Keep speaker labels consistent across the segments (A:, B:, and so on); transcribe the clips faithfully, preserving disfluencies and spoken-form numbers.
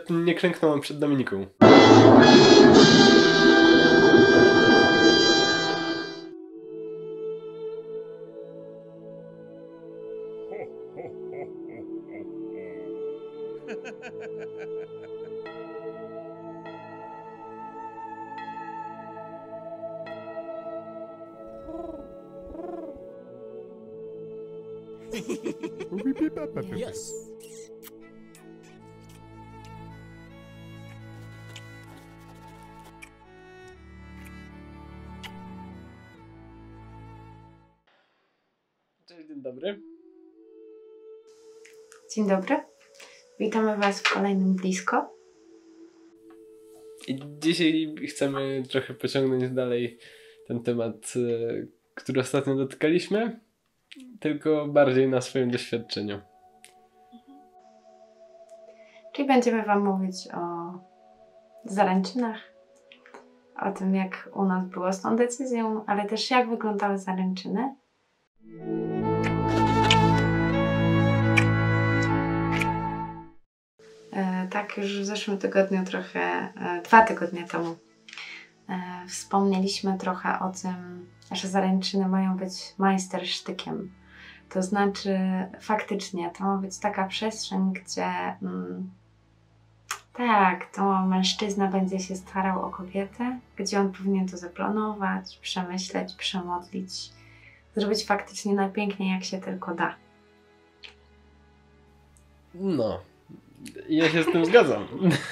A: nawet nie klęknąłem przed Dominiką.
B: Yes.
A: Cześć, dzień dobry.
C: Dzień dobry. Witamy Was w kolejnym Blisko.
A: I dzisiaj chcemy trochę pociągnąć dalej ten temat, który ostatnio dotykaliśmy, tylko bardziej na swoim doświadczeniu.
C: Czyli będziemy Wam mówić o zaręczynach, o tym, jak u nas było z tą decyzją, ale też jak wyglądały zaręczyny. E, tak już w zeszłym tygodniu trochę, e, dwa tygodnie temu e, wspomnieliśmy trochę o tym, że zaręczyny mają być majstersztykiem. To znaczy faktycznie to ma być taka przestrzeń, gdzie mm, tak, to mężczyzna będzie się starał o kobietę, gdzie on powinien to zaplanować, przemyśleć, przemodlić, zrobić faktycznie najpiękniej, jak się tylko da.
A: No, ja się z tym zgadzam.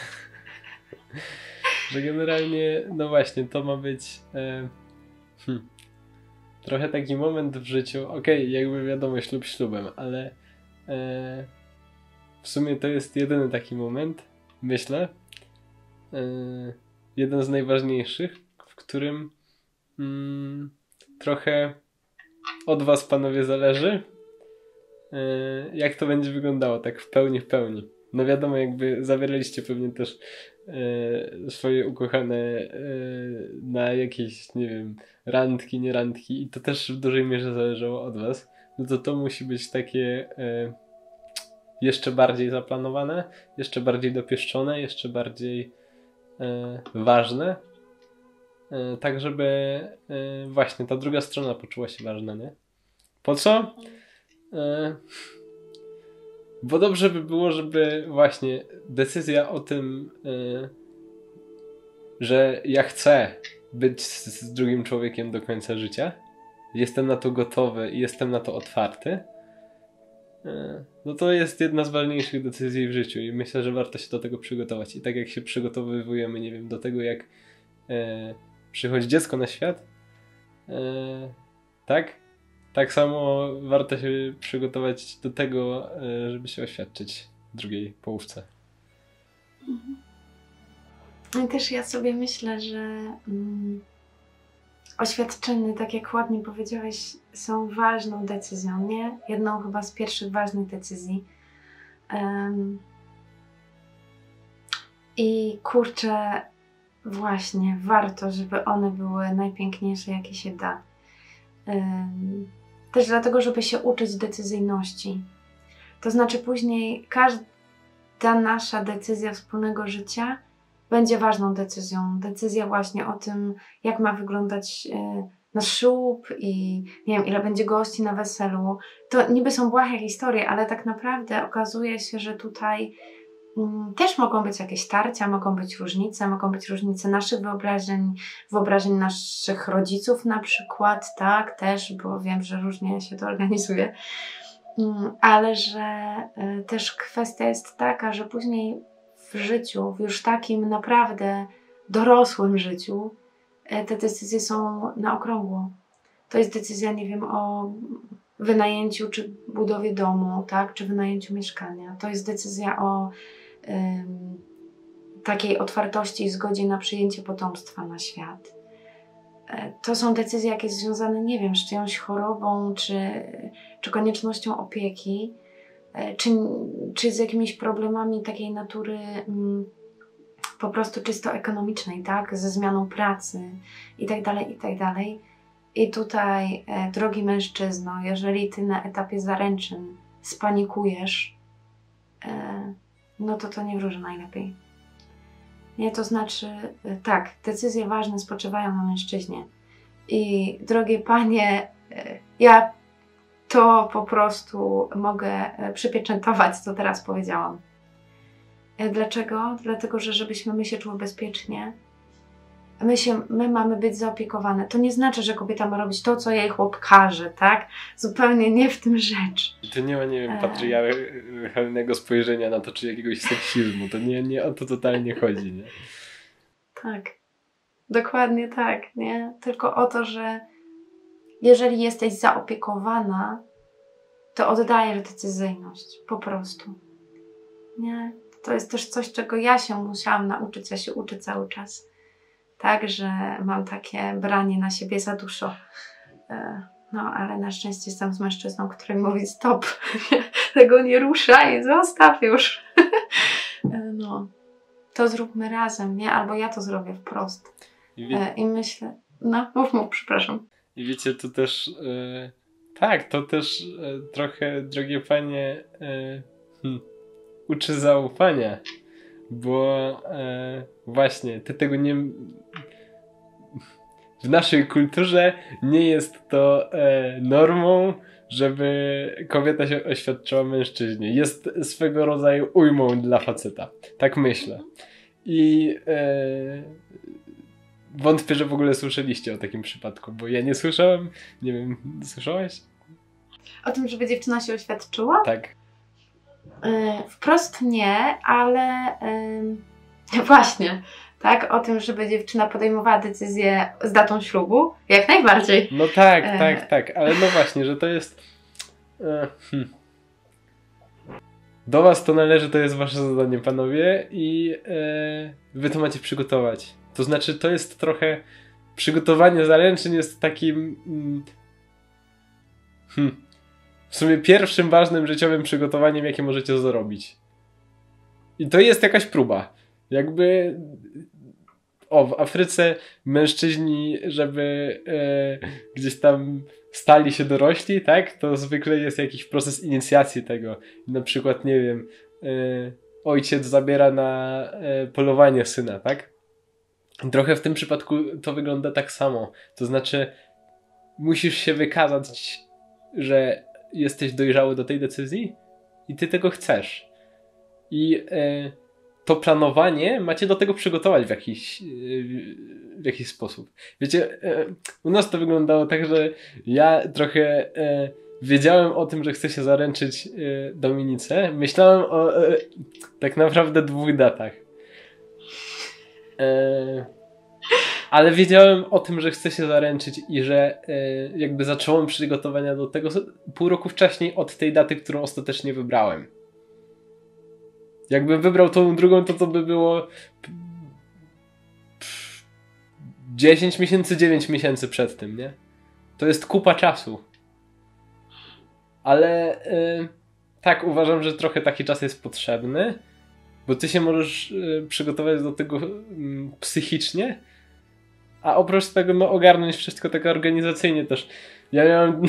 A: Że generalnie, no właśnie, to ma być e, hmm, trochę taki moment w życiu, okej, okay, jakby wiadomo, ślub ślubem, ale e, w sumie to jest jedyny taki moment, myślę, e, jeden z najważniejszych, w którym mm, trochę od Was, panowie, zależy, e, jak to będzie wyglądało, tak w pełni, w pełni. No wiadomo, jakby zawieraliście pewnie też e, swoje ukochane e, na jakieś, nie wiem, randki, nie randki i to też w dużej mierze zależało od Was. No to to musi być takie e, jeszcze bardziej zaplanowane, jeszcze bardziej dopieszczone, jeszcze bardziej e, ważne, e, tak żeby e, właśnie ta druga strona poczuła się ważna, nie? Po co? E, Bo dobrze by było, żeby właśnie decyzja o tym, yy, że ja chcę być z, z drugim człowiekiem do końca życia, jestem na to gotowy i jestem na to otwarty, yy, no to jest jedna z ważniejszych decyzji w życiu i myślę, że warto się do tego przygotować. I tak jak się przygotowujemy, nie wiem, do tego, jak yy, przychodzi dziecko na świat, yy, tak? Tak samo warto się przygotować do tego, żeby się oświadczyć drugiej połówce.
C: I też ja sobie myślę, że mm, oświadczyny, tak jak ładnie powiedziałeś, są ważną decyzją, nie? Jedną chyba z pierwszych ważnych decyzji. Um, I kurczę, właśnie, warto, żeby one były najpiękniejsze, jakie się da. Um, Też dlatego, żeby się uczyć decyzyjności. To znaczy później każda nasza decyzja wspólnego życia będzie ważną decyzją. Decyzja właśnie o tym, jak ma wyglądać e, nasz ślub i nie wiem, ile będzie gości na weselu. To niby są błahe historie, ale tak naprawdę okazuje się, że tutaj mm, też mogą być jakieś tarcia, mogą być różnice, mogą być różnice naszych wyobrażeń, wyobrażeń naszych rodziców na przykład, tak, też, bo wiem, że różnie się to organizuje, ale że y, też kwestia jest taka, że później w życiu, w już takim naprawdę dorosłym życiu, y, te decyzje są na okrągło. To jest decyzja, nie wiem, o wynajęciu czy budowie domu, tak, czy wynajęciu mieszkania. To jest decyzja o ym, takiej otwartości i zgodzie na przyjęcie potomstwa na świat. To są decyzje jakieś związane, nie wiem, z czyjąś chorobą, czy, czy koniecznością opieki, czy, czy z jakimiś problemami takiej natury mm, po prostu czysto ekonomicznej, tak? Ze zmianą pracy i tak dalej, i tak dalej. I tutaj, e, drogi mężczyzno, jeżeli ty na etapie zaręczyn spanikujesz, e, no to to nie wróży najlepiej. Nie, to znaczy, tak, decyzje ważne spoczywają na mężczyźnie. I drogie panie, ja to po prostu mogę przypieczętować, co teraz powiedziałam. Dlaczego? Dlatego, że żebyśmy my się czuły bezpiecznie, my, się, my mamy być zaopiekowane. To nie znaczy, że kobieta ma robić to, co jej chłop każe, tak? Zupełnie nie w tym rzecz.
A: To nie ma, nie wiem, patriarchalnego spojrzenia na to, czy jakiegoś seksizmu. To nie, nie o to totalnie chodzi, nie?
C: Tak. Dokładnie tak, nie? Tylko o to, że jeżeli jesteś zaopiekowana, to oddajesz decyzyjność. Po prostu. Nie? To jest też coś, czego ja się musiałam nauczyć. Ja się uczę cały czas. Tak, że mam takie branie na siebie za dużo. No, ale na szczęście jestem z mężczyzną, który mówi stop, tego nie ruszaj, zostaw już. No, to zróbmy razem, nie? Albo ja to zrobię wprost. I, wie... I myślę, no, mów, mów, przepraszam.
A: I wiecie, to też, yy, tak, to też yy, trochę, drogie panie, yy, hmm, uczy zaufania, bo yy, właśnie, ty tego nie... W naszej kulturze nie jest to e, normą, żeby kobieta się oświadczyła mężczyźnie. Jest swego rodzaju ujmą dla faceta. Tak myślę. I e, wątpię, że w ogóle słyszeliście o takim przypadku, bo ja nie słyszałem. Nie wiem, słyszałaś?
C: O tym, żeby dziewczyna się oświadczyła?
A: Tak.
C: Yy, wprost nie, ale yy, właśnie... Tak, o tym, żeby dziewczyna podejmowała decyzję z datą ślubu, jak najbardziej.
A: No tak, e... tak, tak, ale no właśnie, że to jest... E, hmm. Do was to należy, to jest wasze zadanie, panowie, i e, wy to macie przygotować. To znaczy, to jest trochę... Przygotowanie zaręczyn jest takim... Mm, hmm, w sumie pierwszym ważnym życiowym przygotowaniem, jakie możecie zrobić. I to jest jakaś próba. Jakby... O, w Afryce mężczyźni, żeby e, gdzieś tam stali się dorośli, tak? To zwykle jest jakiś proces inicjacji tego. Na przykład, nie wiem, e, ojciec zabiera na e, polowanie syna, tak? Trochę w tym przypadku to wygląda tak samo. To znaczy, musisz się wykazać, że jesteś dojrzały do tej decyzji i ty tego chcesz. I e, to planowanie macie do tego przygotować w jakiś, w jakiś sposób. Wiecie, u nas to wyglądało tak, że ja trochę wiedziałem o tym, że chcę się zaręczyć Dominice. Myślałem o tak naprawdę dwóch datach. Ale wiedziałem o tym, że chcę się zaręczyć i że jakby zacząłem przygotowania do tego pół roku wcześniej od tej daty, którą ostatecznie wybrałem. Jakbym wybrał tą drugą, to to by było dziesięć miesięcy, dziewięć miesięcy przed tym, nie? To jest kupa czasu. Ale yy, tak, uważam, że trochę taki czas jest potrzebny, bo ty się możesz yy, przygotować do tego yy, psychicznie, a oprócz tego no ogarnąć wszystko tak organizacyjnie też. Ja miałem...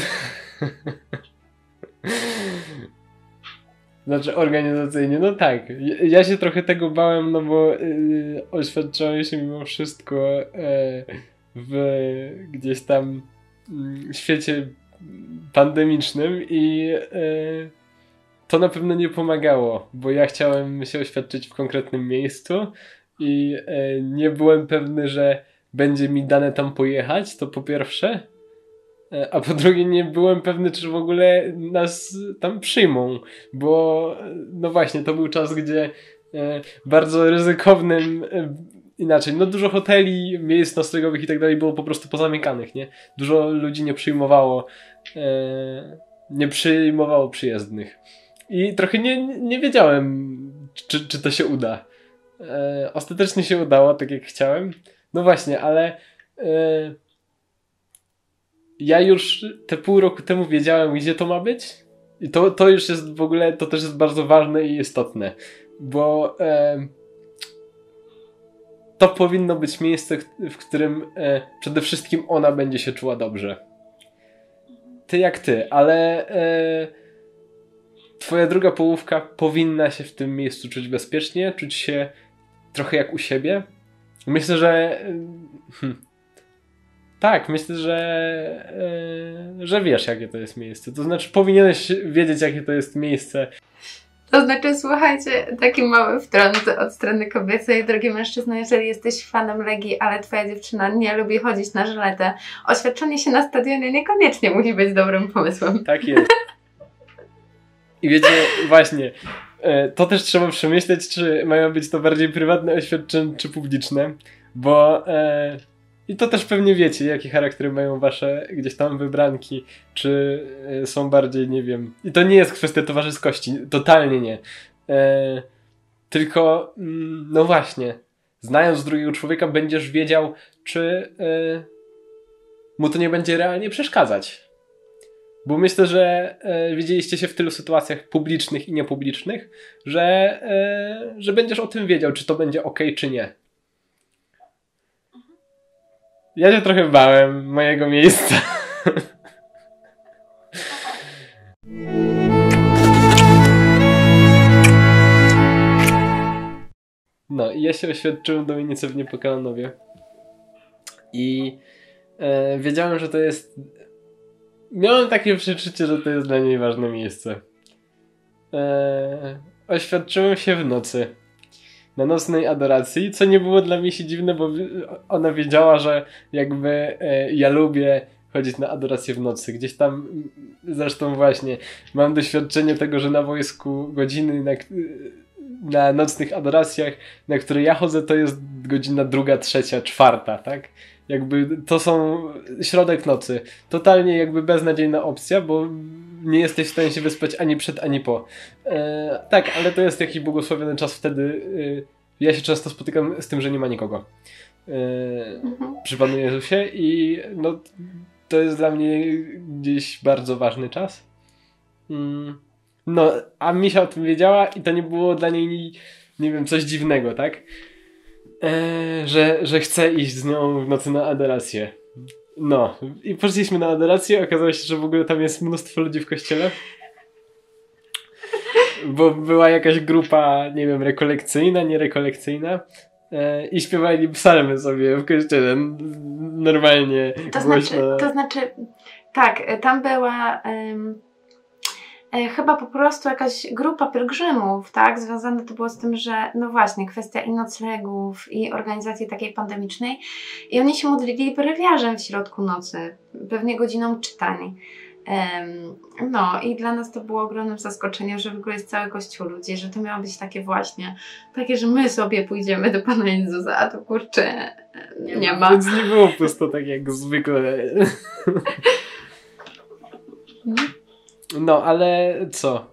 A: Znaczy organizacyjnie, no tak. Ja się trochę tego bałem, no bo yy, oświadczałem się mimo wszystko yy, w gdzieś tam yy, świecie pandemicznym i yy, to na pewno nie pomagało, bo ja chciałem się oświadczyć w konkretnym miejscu i yy, nie byłem pewny, że będzie mi dane tam pojechać, to po pierwsze. A po drugie nie byłem pewny, czy w ogóle nas tam przyjmą, bo no właśnie, to był czas, gdzie e, bardzo ryzykownym, e, inaczej, no dużo hoteli, miejsc noclegowych i tak dalej było po prostu pozamykanych, nie? Dużo ludzi nie przyjmowało, e, nie przyjmowało przyjezdnych. I trochę nie, nie wiedziałem, czy, czy to się uda. E, ostatecznie się udało, tak jak chciałem. No właśnie, ale... E, ja już te pół roku temu wiedziałem, gdzie to ma być i to, to już jest w ogóle, to też jest bardzo ważne i istotne, bo e, to powinno być miejsce, w którym e, przede wszystkim ona będzie się czuła dobrze. Ty jak ty, ale e, twoja druga połówka powinna się w tym miejscu czuć bezpiecznie, czuć się trochę jak u siebie. Myślę, że hmm, tak, myślę, że yy, że wiesz, jakie to jest miejsce. To znaczy powinieneś wiedzieć, jakie to jest miejsce.
C: To znaczy, słuchajcie, taki mały wtrąd od strony kobiecej. Drogi mężczyzno, jeżeli jesteś fanem Legii, ale twoja dziewczyna nie lubi chodzić na żyletę, oświadczenie się na stadionie niekoniecznie musi być dobrym pomysłem.
A: Tak jest. I wiecie, właśnie, to też trzeba przemyśleć, czy mają być to bardziej prywatne oświadczenia, czy publiczne, bo e, i to też pewnie wiecie, jakie charaktery mają wasze gdzieś tam wybranki, czy e, są bardziej, nie wiem, i to nie jest kwestia towarzyskości, totalnie nie. E, tylko, mm, no właśnie, znając drugiego człowieka, będziesz wiedział, czy e, mu to nie będzie realnie przeszkadzać. Bo myślę, że e, widzieliście się w tylu sytuacjach publicznych i niepublicznych, że, e, że będziesz o tym wiedział, czy to będzie okej, czy nie. Ja się trochę bałem mojego miejsca. No i ja się oświadczyłem Dominice w Niepokalanowie. I e, wiedziałem, że to jest... Miałem takie przeczucie, że to jest dla niej ważne miejsce. Eee, oświadczyłem się w nocy. Na nocnej adoracji, co nie było dla mnie się dziwne, bo ona wiedziała, że jakby e, ja lubię chodzić na adorację w nocy. Gdzieś tam, zresztą właśnie, mam doświadczenie tego, że na wojsku godziny na, na nocnych adoracjach, na które ja chodzę, to jest godzina druga, trzecia, czwarta, tak? Jakby to są środek nocy. Totalnie jakby beznadziejna opcja, bo nie jesteś w stanie się wyspać ani przed, ani po. E, tak, ale to jest jakiś błogosławiony czas wtedy. E, ja się często spotykam z tym, że nie ma nikogo. E, mhm. Przy Panu Jezusie i no, to jest dla mnie gdzieś bardzo ważny czas. Mm. No, a Misia o tym wiedziała i to nie było dla niej, nie wiem, coś dziwnego, tak? Eee, że, że chcę iść z nią w nocy na adorację. No. I poszliśmy na adorację. Okazało się, że w ogóle tam jest mnóstwo ludzi w kościele. Bo była jakaś grupa, nie wiem, rekolekcyjna, nierekolekcyjna. Eee, I śpiewali psalmy sobie w kościele. Normalnie.
C: To znaczy, to znaczy, tak, tam była... Um... Chyba po prostu jakaś grupa pielgrzymów, tak? Związane to było z tym, że no właśnie, kwestia i noclegów, i organizacji takiej pandemicznej. I oni się modlili brewiarzem w środku nocy, pewnie godziną czytań. Um, no i dla nas to było ogromnym zaskoczeniem, że w ogóle jest cały kościół ludzi, że to miało być takie właśnie, takie, że my sobie pójdziemy do Pana Jezusa, a to kurczę, nie, nie ma.
A: Więc nie było pusto tak jak zwykle. No, ale co?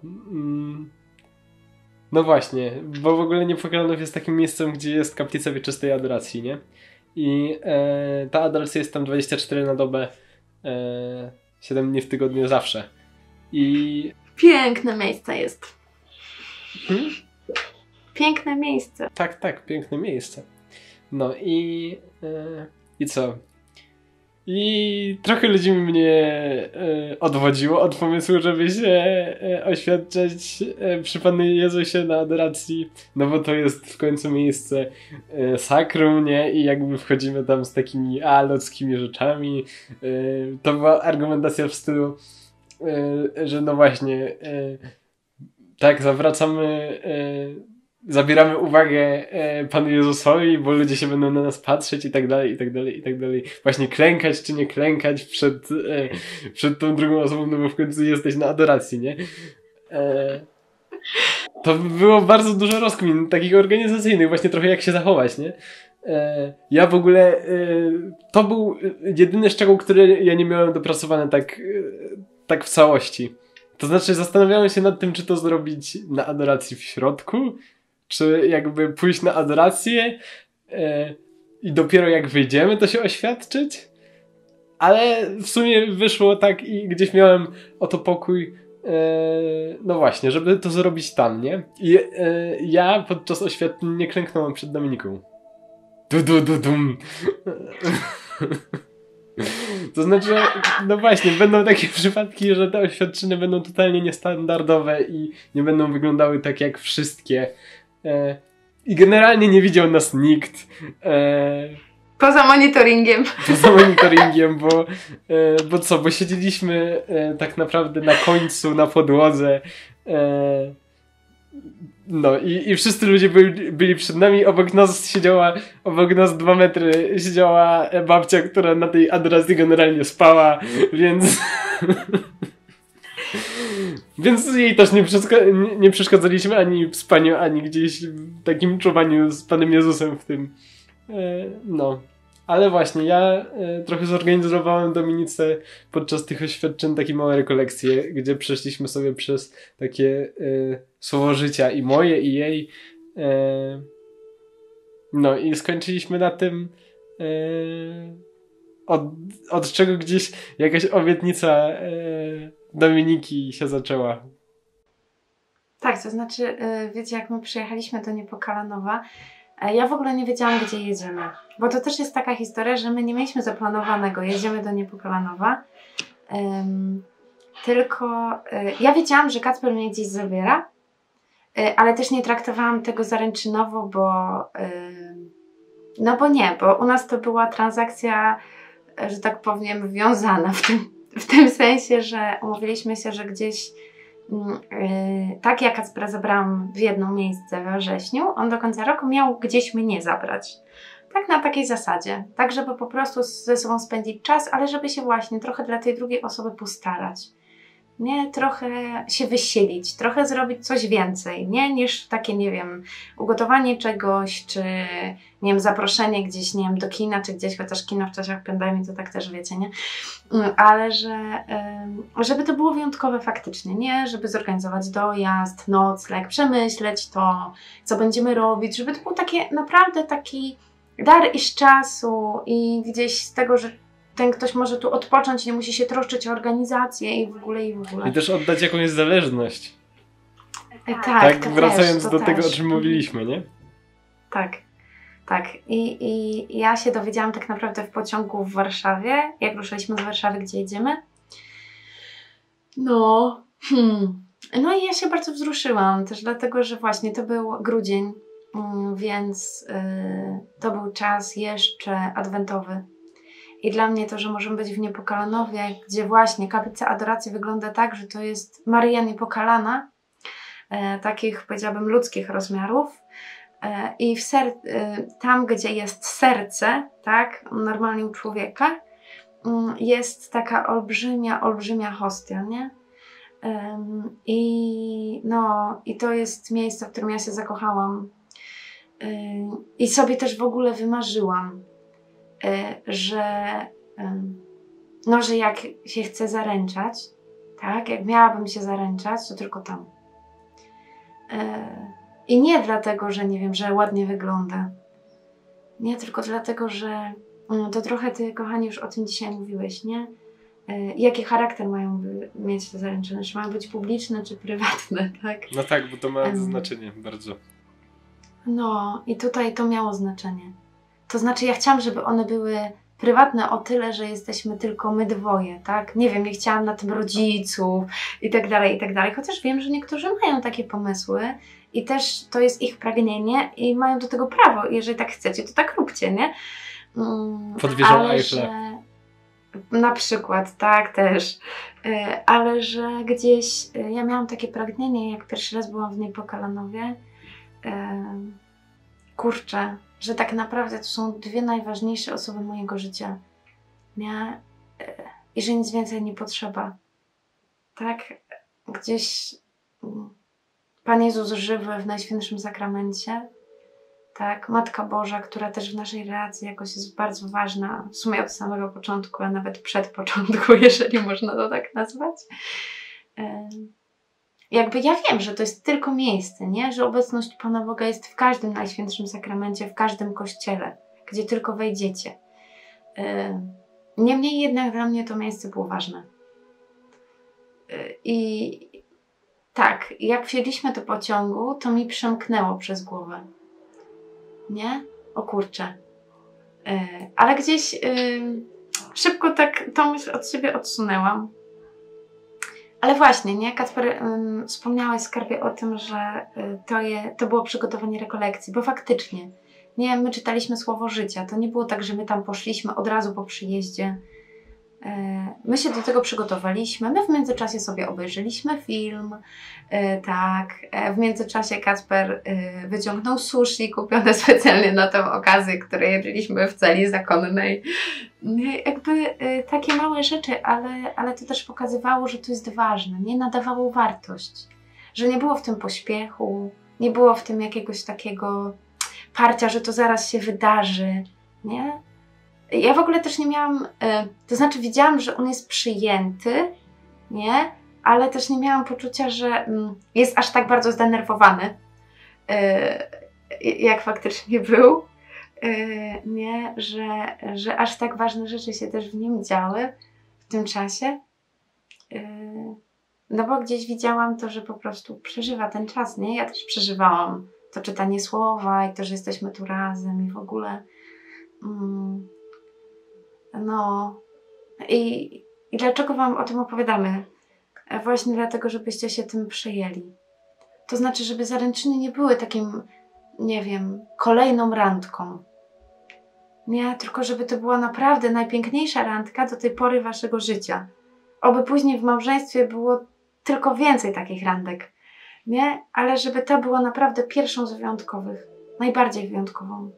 A: No właśnie, bo w ogóle Niepokalanów jest takim miejscem, gdzie jest kaplica wieczystej adoracji, nie? I e, ta adoracja jest tam dwadzieścia cztery na dobę, e, siedem dni w tygodniu zawsze. I...
C: Piękne miejsce jest.
A: Hmm?
C: Piękne miejsce.
A: Tak, tak, piękne miejsce. No i... E, i co? I trochę ludzi mnie e, odwodziło od pomysłu, żeby się e, oświadczać e, przy Panu Jezusie na adoracji, no bo to jest w końcu miejsce e, sakrum, nie? I jakby wchodzimy tam z takimi a, ludzkimi rzeczami. E, to była argumentacja w stylu, e, że no właśnie, e, tak, zawracamy... E, zabieramy uwagę e, Panu Jezusowi, bo ludzie się będą na nas patrzeć i tak dalej, i tak dalej, i tak dalej. Właśnie klękać czy nie klękać przed, e, przed tą drugą osobą, no bo w końcu jesteś na adoracji, nie? E, to było bardzo dużo rozkmin takich organizacyjnych, właśnie trochę jak się zachować, nie? E, ja w ogóle, e, to był jedyny szczegół, który ja nie miałem dopracowany tak, e, tak w całości. To znaczy zastanawiałem się nad tym, czy to zrobić na adoracji w środku, czy jakby pójść na adorację e, i dopiero jak wyjdziemy, to się oświadczyć. Ale w sumie wyszło tak i gdzieś miałem o to pokój, e, no właśnie, żeby to zrobić tam, nie? I e, ja podczas oświadczeń nie klęknąłem przed Dominiką. Du, du, du, dum. To znaczy, no właśnie, będą takie przypadki, że te oświadczyny będą totalnie niestandardowe i nie będą wyglądały tak jak wszystkie. E, I generalnie nie widział nas nikt. E,
C: Poza monitoringiem.
A: Poza monitoringiem, bo, e, bo co, bo siedzieliśmy e, tak naprawdę na końcu, na podłodze. E, no i, i wszyscy ludzie byli, byli przed nami. Obok nas siedziała, obok nas dwa metry siedziała babcia, która na tej adoracji generalnie spała, więc... Więc jej też nie, przeszka- nie, nie przeszkadzaliśmy ani w spaniu, ani gdzieś w takim czuwaniu z Panem Jezusem w tym. E, no. Ale właśnie, ja e, trochę zorganizowałem Dominice podczas tych oświadczeń takie małe rekolekcje, gdzie przeszliśmy sobie przez takie e, słowo życia i moje, i jej. E, no i skończyliśmy na tym, e, od, od czego gdzieś jakaś obietnica e, Dominiki się zaczęła.
C: Tak, to znaczy, wiecie, jak my przyjechaliśmy do Niepokalanowa, ja w ogóle nie wiedziałam, gdzie jedziemy. Bo to też jest taka historia, że my nie mieliśmy zaplanowanego, jedziemy do Niepokalanowa. Um, tylko y, ja wiedziałam, że Kacper mnie gdzieś zabiera, y, ale też nie traktowałam tego zaręczynowo, bo y, no bo nie, bo u nas to była transakcja, że tak powiem, wiązana w tym, w tym sensie, że umówiliśmy się, że gdzieś Yy, tak jak Kacpra zabrałam w jedno miejsce we wrześniu, on do końca roku miał gdzieś mnie zabrać. Tak na takiej zasadzie. Tak, żeby po prostu ze sobą spędzić czas, ale żeby się właśnie trochę dla tej drugiej osoby postarać. Nie, trochę się wysilić, trochę zrobić coś więcej, nie, niż takie, nie wiem, ugotowanie czegoś, czy, nie wiem, zaproszenie gdzieś, nie wiem, do kina, czy gdzieś, chociaż kino w czasach pandemii, to tak też wiecie, nie? Ale że, żeby to było wyjątkowe faktycznie, nie? Żeby zorganizować dojazd, nocleg, przemyśleć to, co będziemy robić, żeby to był takie, naprawdę taki dar i z czasu i gdzieś z tego, że ten ktoś może tu odpocząć, nie musi się troszczyć o organizację i w ogóle, i w ogóle.
A: I też oddać jakąś zależność.
C: E, tak,
A: tak,
C: to
A: wracając
C: też,
A: do
C: to
A: tego,
C: też.
A: o czym mówiliśmy, nie?
C: Tak, tak. I, I ja się dowiedziałam tak naprawdę w pociągu w Warszawie, jak ruszyliśmy z Warszawy, gdzie jedziemy. No, hmm. No i ja się bardzo wzruszyłam też dlatego, że właśnie to był grudzień, więc yy, to był czas jeszcze adwentowy. I dla mnie to, że możemy być w Niepokalanowie, gdzie właśnie kaplica adoracji wygląda tak, że to jest Maryja Niepokalana, e, takich, powiedziałabym, ludzkich rozmiarów. E, I w ser- e, tam, gdzie jest serce, tak, normalnie u człowieka, mm, jest taka olbrzymia, olbrzymia hostia, nie? Um, I, no, I to jest miejsce, w którym ja się zakochałam. Um, I sobie też w ogóle wymarzyłam, że no, że jak się chcę zaręczać, tak, jak miałabym się zaręczać, to tylko tam. I nie dlatego, że nie wiem, że ładnie wygląda. Nie, tylko dlatego, że to trochę ty, kochani, już o tym dzisiaj mówiłeś, nie? Jaki charakter mają mieć te zaręczyny? Czy mają być publiczne, czy prywatne, tak?
A: No tak, bo to ma um, znaczenie bardzo.
C: No i tutaj to miało znaczenie. To znaczy ja chciałam, żeby one były prywatne o tyle, że jesteśmy tylko my dwoje, tak? Nie wiem, nie chciałam na tym rodziców i tak dalej, i tak dalej. Chociaż wiem, że niektórzy mają takie pomysły i też to jest ich pragnienie i mają do tego prawo. Jeżeli tak chcecie, to tak róbcie, nie? Mm,
A: Pod wieżą
C: ale
A: Eiffla.
C: że... Na przykład, tak, też. Ale że gdzieś ja miałam takie pragnienie, jak pierwszy raz byłam w Niepokalanowie. Kurczę, że tak naprawdę to są dwie najważniejsze osoby mojego życia. Nie? I że nic więcej nie potrzeba. Tak? Gdzieś Pan Jezus żywy w Najświętszym Sakramencie. Tak? Matka Boża, która też w naszej relacji jakoś jest bardzo ważna. W sumie od samego początku, a nawet przed początku, jeżeli można to tak nazwać. Jakby ja wiem, że to jest tylko miejsce, nie? Że obecność Pana Boga jest w każdym Najświętszym Sakramencie, w każdym kościele, gdzie tylko wejdziecie. Yy, niemniej jednak dla mnie to miejsce było ważne. Yy, I tak, jak wsiedliśmy do pociągu, to mi przemknęło przez głowę. Nie? O kurczę. Yy, ale gdzieś yy, szybko tak tą myśl od siebie odsunęłam. Ale właśnie, nie? Kacper, ym, wspomniałeś, Skarbie, o tym, że y, to, je, to było przygotowanie rekolekcji, bo faktycznie, nie, my czytaliśmy Słowo Życia. To nie było tak, że my tam poszliśmy od razu po przyjeździe. Y, my się do tego przygotowaliśmy. My w międzyczasie sobie obejrzeliśmy film. Y, tak, w międzyczasie Kacper y, wyciągnął sushi kupione specjalnie na tę okazję, które jedliśmy w celi zakonnej. Jakby y, takie małe rzeczy, ale, ale to też pokazywało, że to jest ważne, nie nadawało wartość, że nie było w tym pośpiechu, nie było w tym jakiegoś takiego parcia, że to zaraz się wydarzy, nie? Ja w ogóle też nie miałam, y, to znaczy widziałam, że on jest przyjęty, nie? Ale też nie miałam poczucia, że y, jest aż tak bardzo zdenerwowany, y, jak faktycznie był. Yy, nie, że, że aż tak ważne rzeczy się też w nim działy w tym czasie. Yy, no bo gdzieś widziałam to, że po prostu przeżywa ten czas, nie? Ja też przeżywałam to czytanie słowa i to, że jesteśmy tu razem i w ogóle. Yy, no. I, I dlaczego Wam o tym opowiadamy? Właśnie dlatego, żebyście się tym przejęli. To znaczy, żeby zaręczyny nie były takim, nie wiem, kolejną randką. Nie, tylko żeby to była naprawdę najpiękniejsza randka do tej pory Waszego życia. Oby później w małżeństwie było tylko więcej takich randek. Nie, ale żeby ta była naprawdę pierwszą z wyjątkowych. Najbardziej wyjątkową.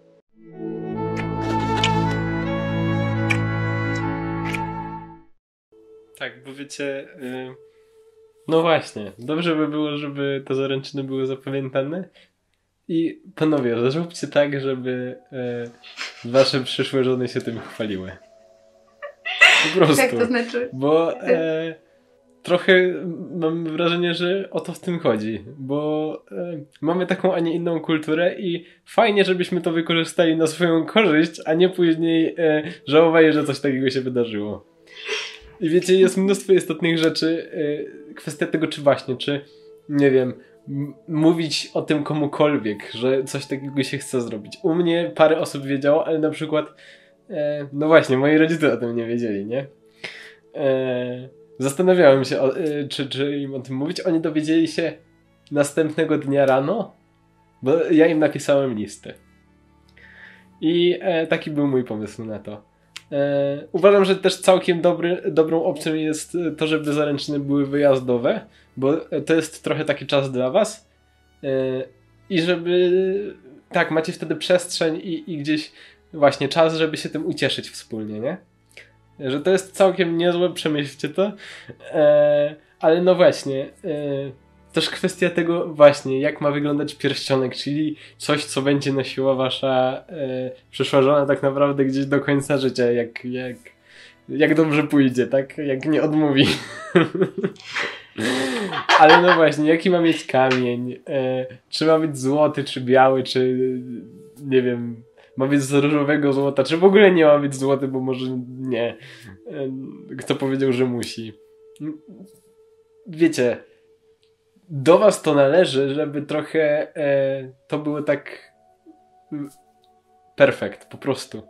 A: Tak, bo wiecie, yy, no właśnie, dobrze by było, żeby te zaręczyny były zapamiętane. I panowie, zróbcie tak, żeby e, wasze przyszłe żony się tym chwaliły. Po prostu.
C: Jak to znaczy?
A: Bo e, trochę mam wrażenie, że o to w tym chodzi. Bo e, mamy taką, a nie inną kulturę i fajnie, żebyśmy to wykorzystali na swoją korzyść, a nie później e, żałowali, że coś takiego się wydarzyło. I wiecie, jest mnóstwo istotnych rzeczy. E, kwestia tego, czy właśnie, czy nie wiem, mówić o tym komukolwiek, że coś takiego się chce zrobić. U mnie parę osób wiedziało, ale na przykład e, no właśnie, moi rodzice o tym nie wiedzieli, nie? E, zastanawiałem się, o, e, czy, czy im o tym mówić. Oni dowiedzieli się następnego dnia rano, bo ja im napisałem listę. I e, taki był mój pomysł na to. E, uważam, że też całkiem dobry, dobrą opcją jest to, żeby zaręczyny były wyjazdowe, bo to jest trochę taki czas dla was e, i żeby tak, macie wtedy przestrzeń i, i gdzieś właśnie czas, żeby się tym ucieszyć wspólnie, nie? Że to jest całkiem niezłe, przemyślcie to, e, ale no właśnie e, też kwestia tego właśnie, jak ma wyglądać pierścionek, czyli coś, co będzie nosiła wasza e, przyszła żona tak naprawdę gdzieś do końca życia, jak, jak, jak dobrze pójdzie, tak? Jak nie odmówi. Ale no właśnie, jaki ma mieć kamień? E, czy ma być złoty, czy biały, czy nie wiem, ma być z różowego złota, czy w ogóle nie ma być złoty, bo może nie. E, kto powiedział, że musi? Wiecie, do was to należy, żeby trochę e, to było tak perfekt, po prostu.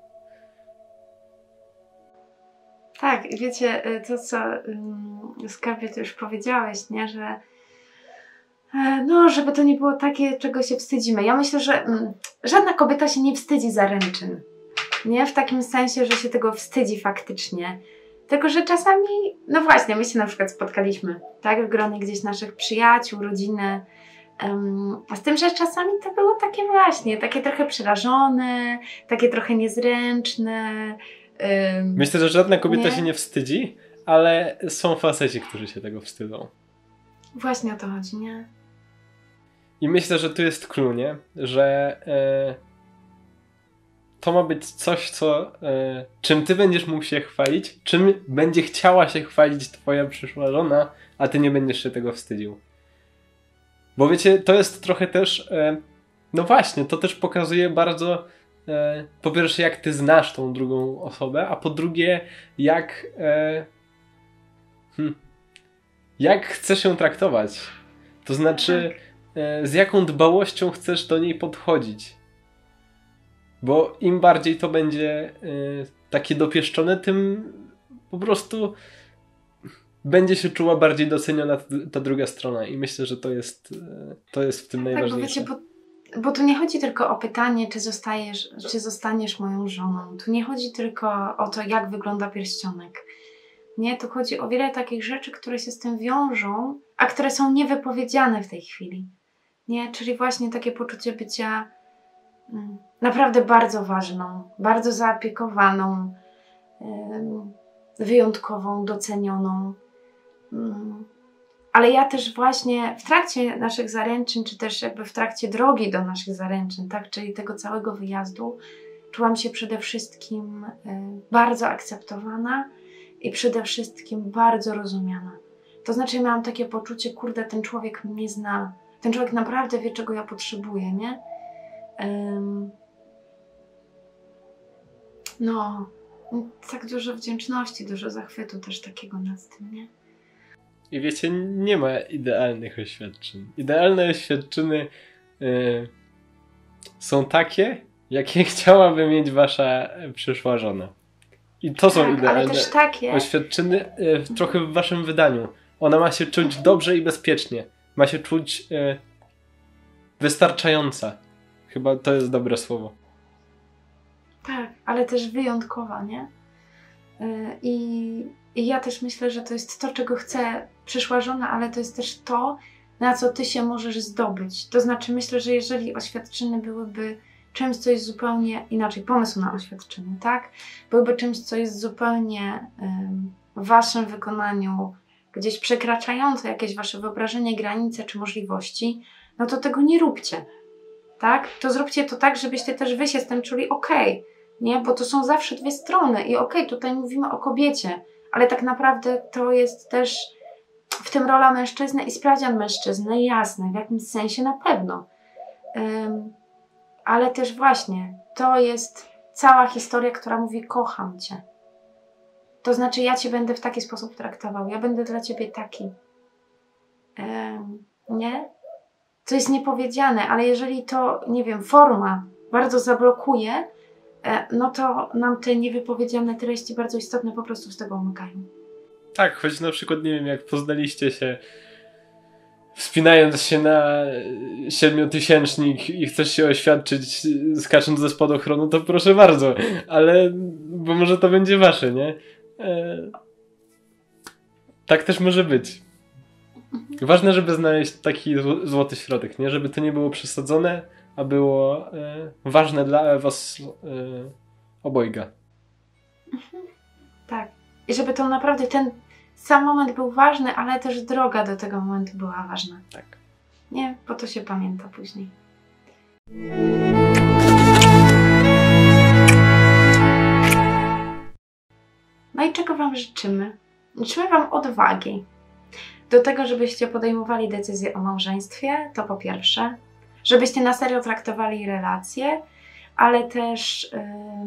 C: Tak, i wiecie, to co um, Skarbie, ty już powiedziałeś, nie, że e, no, żeby to nie było takie, czego się wstydzimy. Ja myślę, że um, żadna kobieta się nie wstydzi zaręczyn. Nie w takim sensie, że się tego wstydzi faktycznie. Tylko, że czasami, no właśnie, my się na przykład spotkaliśmy, tak, w gronie gdzieś naszych przyjaciół, rodziny, um, z tym, że czasami to było takie właśnie, takie trochę przerażone, takie trochę niezręczne. Um,
A: Myślę, że żadna kobieta
C: nie?
A: się nie wstydzi, ale są faceci, którzy się tego wstydzą.
C: Właśnie o to chodzi, nie?
A: I myślę, że tu jest clue, nie? Że e, to ma być coś, co e, czym ty będziesz mógł się chwalić, czym będzie chciała się chwalić twoja przyszła żona, a ty nie będziesz się tego wstydził. Bo wiecie, to jest trochę też e, no właśnie, to też pokazuje bardzo e, po pierwsze, jak ty znasz tą drugą osobę, a po drugie, jak e, hmm, jak chcesz ją traktować. To znaczy, e, z jaką dbałością chcesz do niej podchodzić. Bo im bardziej to będzie y, takie dopieszczone, tym po prostu będzie się czuła bardziej doceniona ta, ta druga strona i myślę, że to jest, to jest w tym najważniejsze.
C: Tak, bo wiecie, bo, bo tu nie chodzi tylko o pytanie, czy zostajesz, czy zostaniesz moją żoną. Tu nie chodzi tylko o to, jak wygląda pierścionek. Nie, tu chodzi o wiele takich rzeczy, które się z tym wiążą, a które są niewypowiedziane w tej chwili. Nie, czyli właśnie takie poczucie bycia mm, naprawdę bardzo ważną, bardzo zaopiekowaną, ym, wyjątkową, docenioną. Ym. Ale ja też właśnie w trakcie naszych zaręczyn, czy też jakby w trakcie drogi do naszych zaręczyn, tak, czyli tego całego wyjazdu, czułam się przede wszystkim y, bardzo akceptowana i przede wszystkim bardzo rozumiana. To znaczy miałam takie poczucie, kurde, ten człowiek mnie zna. Ten człowiek naprawdę wie, czego ja potrzebuję, nie? Um, no, tak dużo wdzięczności, dużo zachwytu też takiego nad tym, nie?
A: I wiecie, nie ma idealnych oświadczyn. Idealne oświadczyny yy, są takie, jakie chciałaby mieć wasza przyszła żona. I to są
C: tak,
A: idealne
C: ale też takie...
A: oświadczyny yy, trochę w waszym wydaniu. Ona ma się czuć dobrze i bezpiecznie. Ma się czuć yy, wystarczająca. Chyba to jest dobre słowo.
C: Tak, ale też wyjątkowa, nie? Yy, i, I ja też myślę, że to jest to, czego chce przyszła żona, ale to jest też to, na co ty się możesz zdobyć. To znaczy myślę, że jeżeli oświadczyny byłyby czymś, co jest zupełnie inaczej, pomysł na oświadczyny, tak? Byłyby czymś, co jest zupełnie yy, w waszym wykonaniu gdzieś przekraczające jakieś wasze wyobrażenie, granice czy możliwości, no to tego nie róbcie, tak? To zróbcie to tak, żebyście też wy się z tym czuli okej, okay, nie? Bo to są zawsze dwie strony i okej, okay, tutaj mówimy o kobiecie, ale tak naprawdę to jest też w tym rola mężczyzny i sprawdzian mężczyzny, jasne, w jakimś sensie na pewno. Um, ale też właśnie, to jest cała historia, która mówi kocham cię. To znaczy ja cię będę w taki sposób traktował, ja będę dla ciebie taki. Um, nie? To jest niepowiedziane, ale jeżeli to, nie wiem, forma bardzo zablokuje, no to nam te niewypowiedziane treści bardzo istotne po prostu z tego umykają.
A: Tak, choć na przykład, nie wiem, jak poznaliście się wspinając się na siedmiotysięcznik i chcesz się oświadczyć skacząc ze spadochronu, to proszę bardzo, ale bo może to będzie wasze, nie? E... Tak też może być. Ważne, żeby znaleźć taki złoty środek, nie? Żeby to nie było przesadzone, a było e, ważne dla was e, obojga.
C: Tak. I żeby to naprawdę ten sam moment był ważny, ale też droga do tego momentu była ważna.
A: Tak.
C: Nie? Bo to się pamięta później. No i czego wam życzymy? Życzymy wam odwagi. Do tego, żebyście podejmowali decyzję o małżeństwie, to po pierwsze. Żebyście na serio traktowali relacje, ale też yy,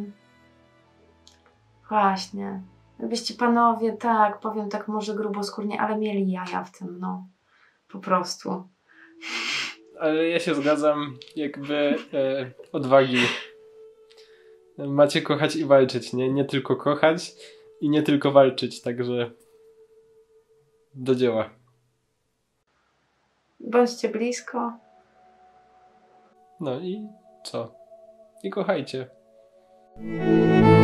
C: właśnie, żebyście panowie, tak, powiem tak może gruboskórnie, ale mieli jaja w tym, no. Po prostu.
A: Ale ja się zgadzam, jakby e, odwagi. Macie kochać i walczyć, nie? Nie tylko kochać i nie tylko walczyć, także do dzieła.
C: Bądźcie blisko.
A: No i co? I kochajcie.